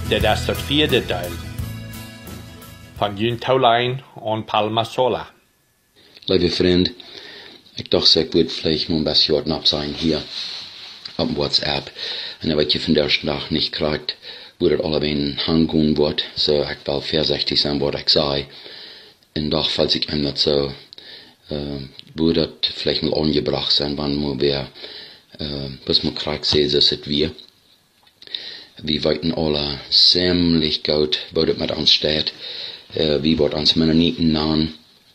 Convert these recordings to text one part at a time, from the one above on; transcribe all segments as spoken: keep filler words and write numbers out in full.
Dit is het vierde deel van Jun Taulijn en Palma Sola. Lieve vriend, ik dacht ik würde vielleicht mal ein bisschen knapp sein hier auf WhatsApp. Und wenn ihr von der ersten Tag nicht kriegt, wo das alle ein hangehen wird, so ich will vorsichtig sein, was ich sage. Und doch, falls ich einmal so, äh, würde das vielleicht mal angebracht sein, wann wir, äh, bis man kriegt, sehen, so sind wir. Wir wollten alle ziemlich gut, wo das mit uns steht, äh, wie wird uns Mennoniten nahen,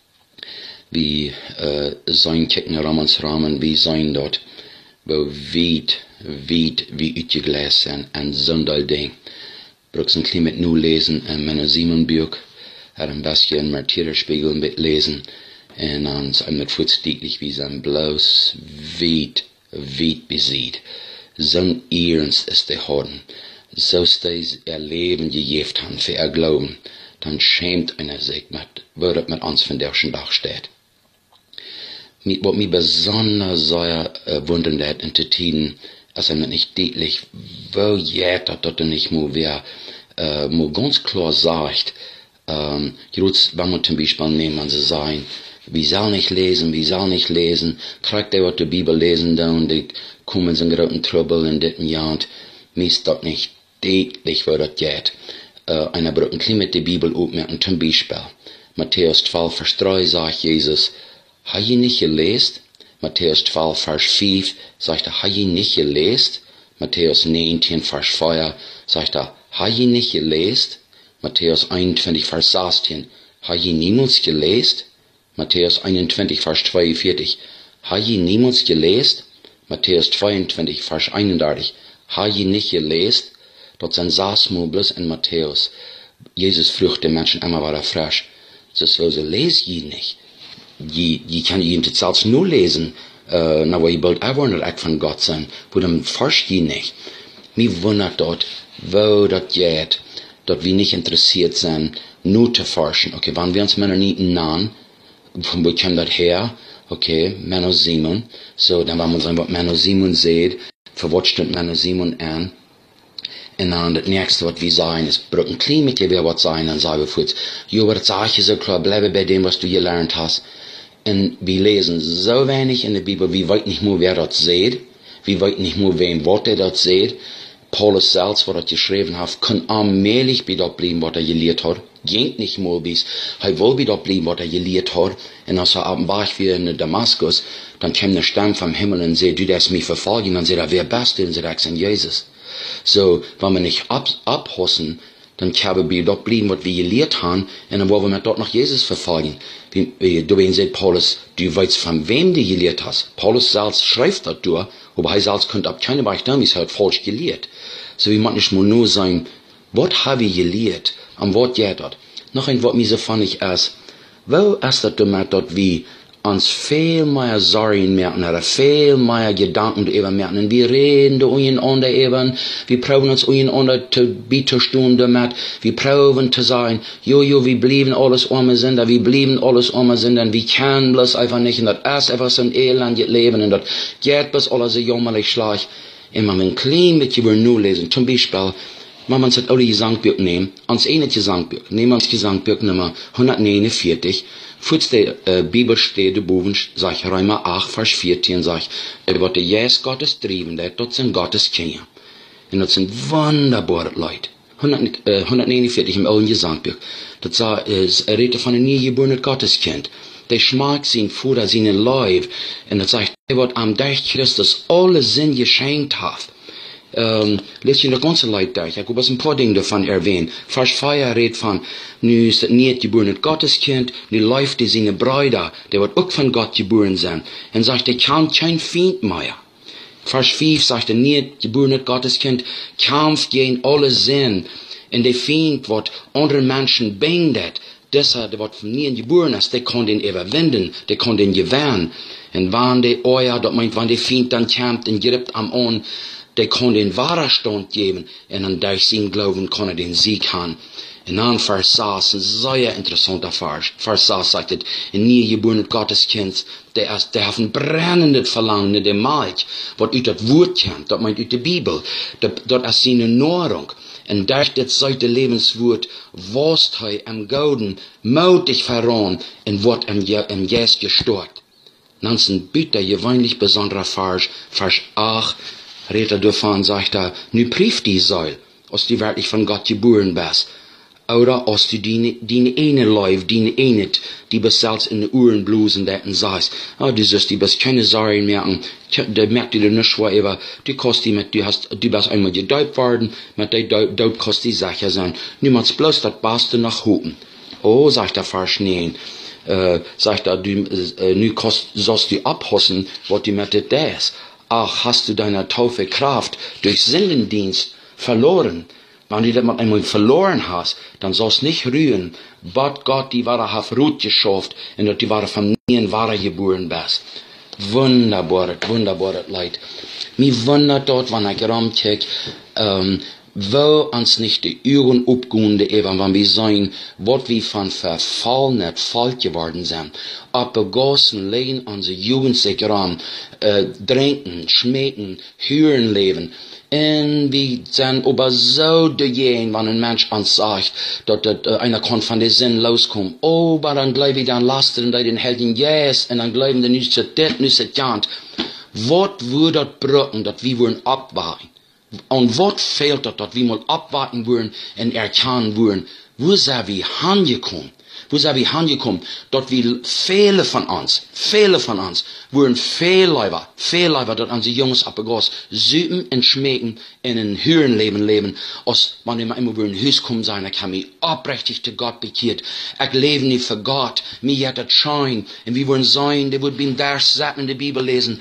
wie äh, sein Kicken um uns Rahmen, wie sein dort, wo weit, weit, wie uitgelezen en zonder ding. Brooks een klein met nu lezen en mijn Simon Buch, er een beetje een Martiererspiegel met lezen en dan zijn met voetstieglich wie zijn bloos, weit, weit besiegt. Zo'n ernst is de houden. Zo steeds er Leben gegeven han für er Glauben, dann schämt einer sich mit, wo das mit uns von der ersten Tag steht. Was mich besonders sehr äh, wundern hat in den Tiden, als er nicht deutlich, wo geht das, dass er nicht mehr wer, äh, mal ganz klar sagt, ähm, jetzt, wenn man zum Beispiel nehmen, man sie sagen, wir sollen nicht lesen, wir sollen nicht lesen, kriegt der, was die Bibel lesen, da und die kommen in großen Trouble in diesem Jahr, mir ist das nicht deutlich, wo das geht. Äh, einer braucht ein bisschen mit der Bibel aufmerken, zum Beispiel, Matthäus zwölf, Vers drei sagt Jesus, hat ihr nicht gelesen? Matthäus zwölf, Vers fünf, sagt er, hat ihr nicht gelesen? Matthäus neunzehn, Vers vier, sagt er, hat ihr nicht gelesen? Matthäus einundzwanzig, Vers sechzehn, hat ihr niemals gelesen? Matthäus einundzwanzig, Vers zweiundvierzig, hat ihr niemals gelesen? Matthäus zweiundzwanzig, Vers einunddreißig, hat ihr nicht gelesen? Dort sind Saßmobles in Matthäus. Jesus fragt den Menschen einmal, war er frisch. So, so, so, lese ich nicht. Je, je kan je inte zelfs nu lesen, uh, nou wat je wilt erwarten echt van God zijn, wo dan forscht je niet. Mij wundert dort, wo dat geht, dat wir nicht interessiert sind, nur zu forschen. Okay, wann wir uns Mennoniten nahen, von wo kommt das her? Okay, Menno Simon. So, dann wollen wir sagen, was Menno Simon sieht, für was stimmt Menno Simon an? Und dann das nächste, was wir sagen, ist, braucht ein klein mit dir, wer was sein, dann sagen wir kurz, jo, was sag ich so klar, bleibe bei dem, was du gelernt hast. Und wir lesen so wenig in der Bibel, wir wollten nicht nur, wer das sieht, wir wollten nicht nur, wem Wort er das sieht. Paulus selbst, was er geschrieben hat, kann allmählich bei dort bleiben, was er gelehrt hat. Ging nicht nur bis, er will bei dort bleiben, was er gelehrt hat. Und als er abends war ich wieder in Damaskus, dann kam eine Stimme vom Himmel und sagt, du darfst mich verfolgen. Und dann sagt er, wer bist du? Und sagt er, ich bin Jesus. So, wenn wir nicht ab, abhossen, dann können wir dort bleiben, was wir gelehrt haben, und dann wollen wir dort noch Jesus verfolgen. Wie, wie, du sagt Paulus, du weißt, von wem du gelehrt hast. Paulus selbst schreibt das durch, aber er selbst könnte ab keinem Bereich damals halt falsch gelehrt. So, wie man nicht mal nur sagen, was habe ich gelehrt, und was geht das? Noch ein Wort, mir so fand ich erst, wo ist das damit, dort wie uns viel mehr Sorgen merken, oder viel mehr Gedanken darüber merken, und wir reden da untereinander eben, wir probieren uns untereinander zu beitestehen damit, wir probieren zu sagen, jo, jo, wir bleiben alles arme Sünder, wir bleiben alles arme Sünder, und wir können bloß einfach nicht, und das ist einfach so ein Elend leben, und das geht bis alles so jammerlich schlecht. Und man will ein klein bisschen nur lesen, zum Beispiel, wenn man das alte Gesangbuch nehmen, ans eine Gesangbuch, nehmen wir das Gesangbuch Nummer hundertneunundvierzig, Fuß der äh, Bibel steht da oben, sag ich, Römer acht, Vers vierzehn, sag ich, er wird der Jesus Gottes trieben, der dort sind Gottes Kinder. Und das sind wunderbare Leute. hundertneunundvierzig im alten Gesangbuch. Das sagt, er redet von einem niegeborenen Gotteskind. Der schmeckt sein Futter, seinen Leib. Und das sagt, er wird am Tag Christus alle Sinn geschenkt hat. Ähm, lest ihr das ganze Leid durch. Ich habe ein paar Dinge davon erwähnt. Vers vier redet von, nu ist das nicht geboren Gotteskind, nu läuft die seine Brüder, der wird auch von Gott geboren sein. Und sagt, der kann kein Feind mehr. Vers fünf sagt, der nicht geboren Gotteskind kämpft gegen alle Sinn. Und der Feind, wird andere Menschen bindet, deshalb, der wird von nie geboren ist, der kann den überwinden, der kann den gewähren. Und wenn der euer, das meint, wenn der Feind dann kämpft und gibt am Ohren, der kann den Widerstand geben, und dann durch sein Glauben kann er den Sieg haben. Und dann Vers sechs, ein sehr interessanter Vers. Vers sechs sagt, ein niegeborenes Gotteskind, der ist, der hat ein brennendes Verlangen in der Milch, was aus das Wort kommt, das meint aus der Bibel, das ist seine Nahrung. En durch das seite Lebenswort, wost hij am Gouden, mutig verrohen, en wordt am, am Jes gestort. Nansen bitter gewöhnlich besonderer Vers, Vers acht, redet er davon, sagt er, nu prief die Säul, als die wirklich von Gott geboren bist. Oder als du die, die eine Leib, die eine, die bis selbst in den Uhren blusen, der und sagst, oh, du sollst die bis keine Sorgen merken, da merkt dir nicht schwer, aber du kannst die mit, du hast, du bist einmal gedaubt worden, mit der Daubt kannst die sicher sein. Niemals bloß, das passt du nach Hupen. Oh, sagt der Vers nein. Äh, sagt er, du, äh, nu kost, sollst du abhossen, was du mit dir ist. Ach, hast du deine Taufe Kraft durch Sündendienst verloren. Wenn du das mal einmal verloren hast, dann sollst du nicht rühren, Gott Gott die wahre hat Ruth geschafft und dass die wahre Familien wahre geboren bist. Wunderbar, wunderbar, Leid. Mir wundert dort, wenn ich rumkrieg, ähm, wo uns nicht die Augen abgehen, eben wenn wir sehen, was wir von Verfall nicht falsch geworden sind. Abgegossen legen unsere Jugend sich rum, äh, trinken, schmecken, hören leben. En wie zijn aber so degene, wenn ein Mensch uns sagt, dass uh, einer kann von der Sinn loskommen. Oh, aber dann gleich wir dann lasten und den Helden yes, und dann gleiben wir nicht zu det, nicht zu jant. Was würde das brücken, dass wir wollen abwarten? Und was fehlt das, dass wir mal abwarten wollen und erkennen wollen? Wo sind wir angekommen? Wo sind wir angekommen? Dort wir viele von uns, viele von uns, wurden Fehlleiber, Fehlleiber, dort unsere Jungs abgegossen, süßen und schmecken in ein höheren Leben leben, als wenn wir immer über ein Haus kommen sein, ich habe mich aufrichtig zu Gott bekehrt, ich lebe nicht für Gott, mir hat das Schein, und wir wollen sein, die würden beim Vers in der Bibel lesen,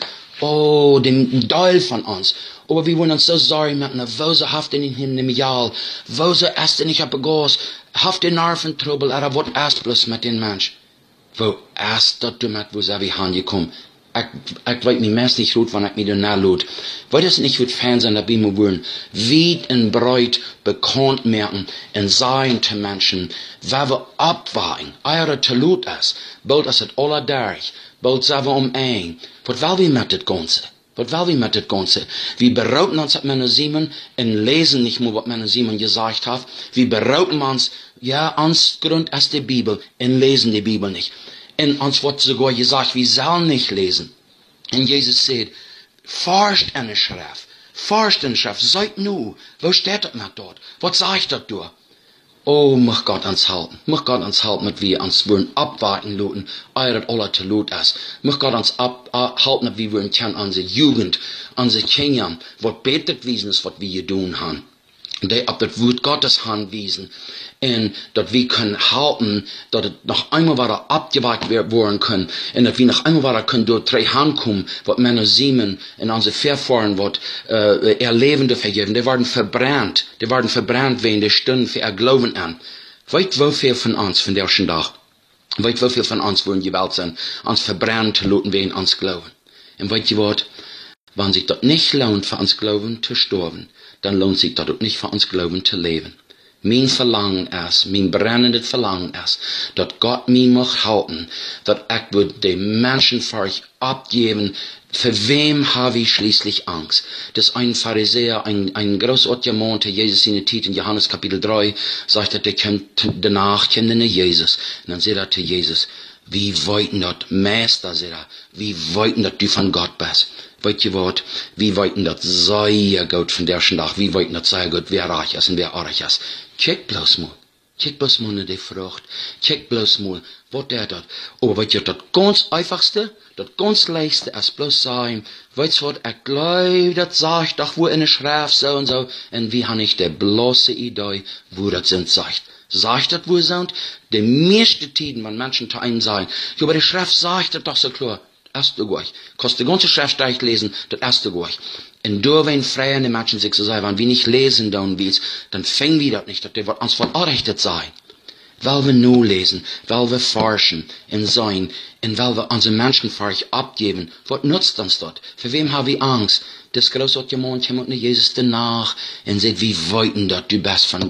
oh, den Teil von uns. Aber wir wollen uns so sorgen machen, wo sie haft in ihm im Jahr, wo sie erst nicht abgegossen, haft den Nerventrubel, aber was erst bloß mit den Mensch? Wo erst das damit, wo sie wie angekommen? Ich, ich weiß mich meist nicht gut, wenn ich mich danach lud. Weil das nicht wird Fernsehen, da bin ich wollen, weit und breit bekannt merken, und sagen zu Menschen, weil wir abwarten, eure zu lud ist, bald ist es alle durch, bald sind wir um ein. Was will wir mit das Ganze? Was will wir mit das Ganze? Wir berauben uns, was Männer Simon, und lesen nicht nur, was Männer Simon gesagt hat. Wir berauben uns, ja, ans Grund aus der Bibel, und lesen die Bibel nicht. Und uns wird sogar gesagt, wir sollen nicht lesen. Und Jesus sagt, forscht in der Schrift, forscht in der Schrift, seid nu, wo steht das noch dort? Was sagt das da? Oh, mach Gott ans halten, mach Gott ans halten, mit wir uns wollen abwarten luten, euret alle zu lut ist. Mach Gott ans ab, uh, halten, mit wir wollen kennen, unsere Jugend, unsere Kinder, was betet wiesen ist, was wir tun haben. Die ab das Wort Gottes anwiesen. Und dass wir können halten, dass es noch einmal weiter abgeweicht werden können. Und dass wir noch einmal weiter können dort drei Handkommen, was Männer Siemen in unsere Verfahren, was äh, ihr Leben vergeben. Die werden verbrannt. Die werden verbrannt wegen der Stunden für ihr Glauben an. Weit wofür von uns, von der ersten Tag, weit wofür von uns wollen gewählt sein, uns verbrannt zu lassen wegen uns Glauben. Und weit ihr was, wenn sich das nicht lohnt, für uns Glauben zu sterben, dann lohnt sich das auch nicht für uns Glauben zu leben. Mein Verlangen ist, mein brennendes Verlangen ist, dass Gott mich mag halten, dass ich würde den Menschen für euch abgeben, für wem habe ich schließlich Angst? Das ist ein Pharisäer, ein, ein großartiger Mann, der Jesus in der Tit in Johannes Kapitel drei, sagt er, der kennt danach, kennt er Jesus. Und dann sagt er zu Jesus, wie weiten das, Meister, sagt er, wie weiten das du von Gott bist? Weet je wat, wie weiten dat sehr gut von der Tag, wie weiten dat sehr gut, wer reich ist und wer arg ist. Check bloß mal, check bloß mal die Frucht, check bloß mal, was der dat. Aber weet je, das ganz einfachste, das ganz leichteste ist bloß sagen, weißt du was, ich glaube, das sagt doch wo in der Schrift so und so, und wie habe ich die bloße Idee, wo das sind sagt. Sagt das wo sind? Die meiste Tiden, wenn Menschen zu einem sagen, ja, aber die Schrift sagt das doch so klar. Erste Gurch. Kostet die ganze Schrift durchlesen, das erste Gurch. Und da, wenn freie Menschen sich so sagen, wenn wir nicht lesen, dann willst, dann fängen wir das nicht, das wird uns verurteilt sein. Weil wir nur lesen, weil wir forschen und sein, und weil wir unsere Menschen für euch abgeben, was nutzt uns das? Für wem haben wir Angst? Das großartige Mann kommt Jesus danach und sagt, wie weiten das du bist von Gott.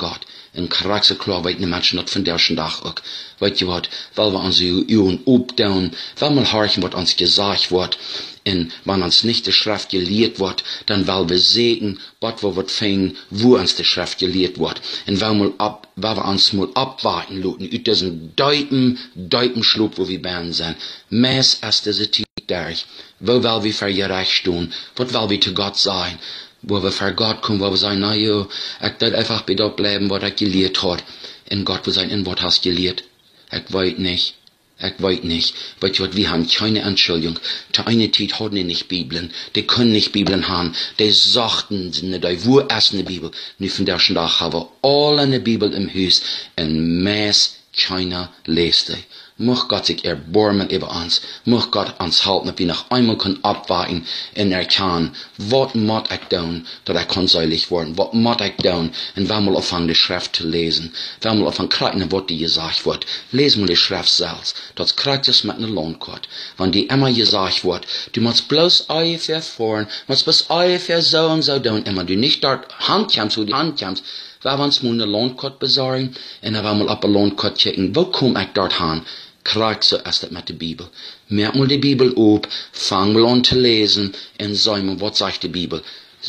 En krijg ze klaar, weet je, mensen dat van derschen dag ook. Weet je wat, wel we onze ogen opdoen, wel mal horchen wat ons gezegd wordt, en wanneer ons niet de schrift geleerd wordt, dan wel we zeggen, wat we wat vingen, wo ons de schrift geleerd wordt. En wel mal ab, wel we ons mal abwarten laten, uit diesen duipen, duipen schloop, wo wir ben zijn. Mees als deze tijd daar, wo wel we voor je recht doen, wat wel we te God zijn. Wo wir vor Gott kommen, wo wir sagen, na ja, ich darf einfach bei dort bleiben, was ich gelehrt habe. Und Gott will sagen, in was hast du gelehrt? Ich weiß nicht. Ich weiß nicht. Weißt du was, wir haben keine Entschuldigung. Zu einer Zeit hatten die nicht Bibeln. Die können nicht Bibeln haben. Die sagten, die wo erst eine Bibel. Nu von der Tag haben wir alle eine Bibel im Haus. Und meist keiner lest die. Mocht Gott sich erbarmen über uns. Mocht Gott uns helfen, dass wir noch einmal können abwarten und erkennen, was muss ich tun, dass ich kann seilig werden? Was muss ich tun? Und wenn mal anfangen, die Schrift zu lesen. Wenn mal anfangen, kriegen, was die gesagt wird. Lesen mal die Schrift selbst. Das kriegt es mit einer Lohnkarte. Wenn die immer gesagt wird, du musst bloß ungefähr fahren, musst bloß ungefähr so und so tun. Immer du nicht dort Handkämpfst, wo die Handkämpfst. Wir wollen uns mal eine Lohnkarte besorgen, und dann wollen wir auf eine Lohnkarte checken, wo komme ich dort hin? Krieg so erst das mit der Bibel. Merk mal die Bibel auf, fang mal an zu lesen, und sag mal, was sagt die Bibel?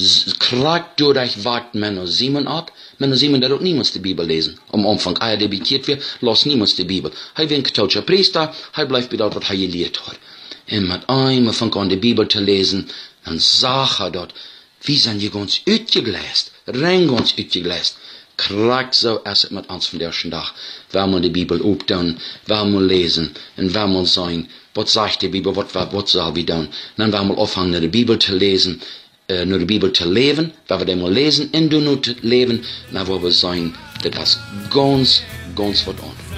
Krieg durch euch wart Männer Simon ab, Männer Simon, der hat niemals die Bibel lesen. Am Anfang, er debitiert wird, lass niemals die Bibel. Er wird ein katholischer Priester, er bleibt bei dort, was er gelehrt hat. Und mit einmal fängt an, die Bibel zu lesen, dann sagt er dort, wie sind die ganz uitgeläst, rein ganz uitgeläst. Krieg so erst mit uns von der ersten Tag. Wer mal die Bibel auftun, wer mal lesen, und wer mal sagen, was sagt die Bibel, was, was soll wir tun? Dann wer mal anfangen, die Bibel zu lesen, äh, nur die Bibel zu leben, wer wir den mal lesen, in du nur zu leben, dann wollen wir sagen, das ist ganz, ganz was anderes.